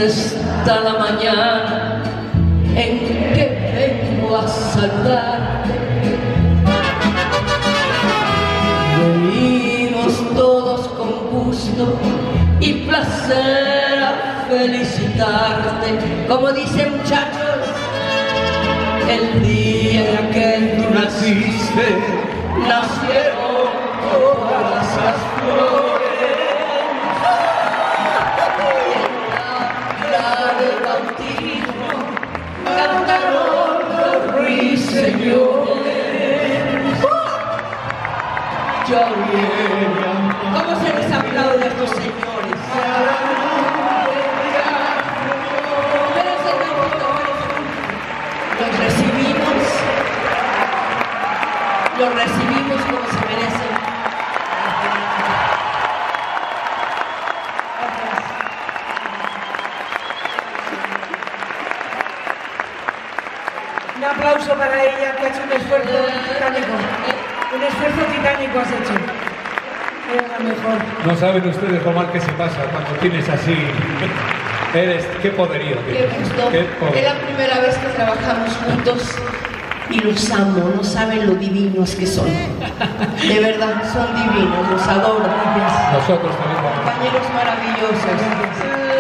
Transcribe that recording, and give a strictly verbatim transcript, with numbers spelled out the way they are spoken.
¿Dónde está la mañana en que vengo a saludarte? Venimos todos con gusto y placer a felicitarte. Como dicen muchachos, el día en que tú naciste, nacieron todas las flores. Cantaron los ruiseñores. Ya vienen. ¿Cómo se les aplaude a estos señores? Espérense tantito, los recibimos, los recibimos como se merecen. Un aplauso para ella, que ha hecho un esfuerzo titánico. Un esfuerzo titánico has hecho. Era la mejor. No saben ustedes lo mal que se pasa cuando tienes así. Eres, qué poderío. Qué gusto. Qué poder. Es la primera vez que trabajamos juntos y los amo. No saben lo divinos que son. De verdad, son divinos. Los adoro. Nosotros también. Compañeros maravillosos.